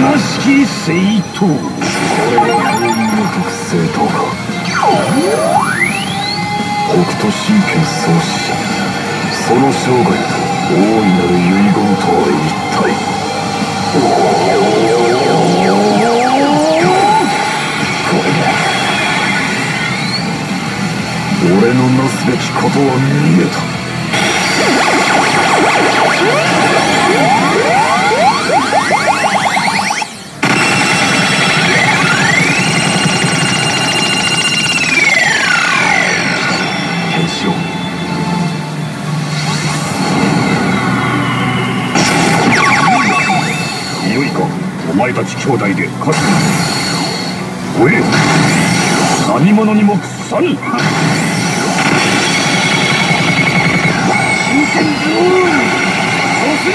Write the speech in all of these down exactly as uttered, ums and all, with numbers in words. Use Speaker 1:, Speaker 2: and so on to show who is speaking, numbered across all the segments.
Speaker 1: しき聖刀。これが封印の特性とか。北斗神拳創始者、その生涯と大いなる遺言とは一体。これだ。俺のなすべきことは見えた。お前たち兄弟で勝つ。おえ、何者にも屈さぬ。真剣ゾーン突入。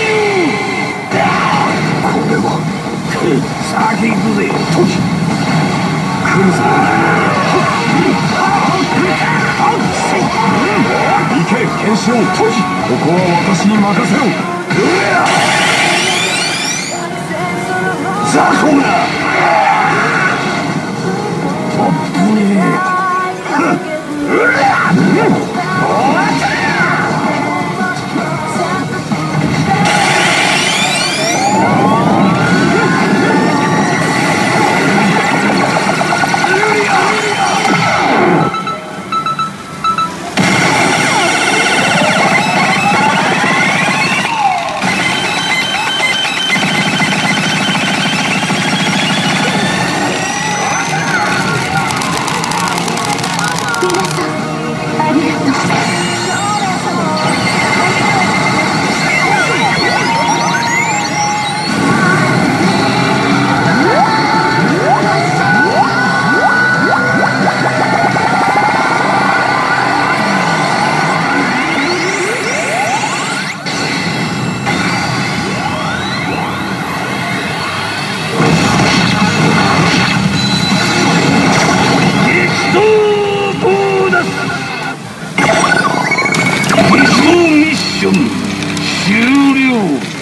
Speaker 1: これは先行くぜ。時来るぞ。行けケンシロウ。時ここは私に任せろ。ザコーだ。あっぶねえ。ミッション終了。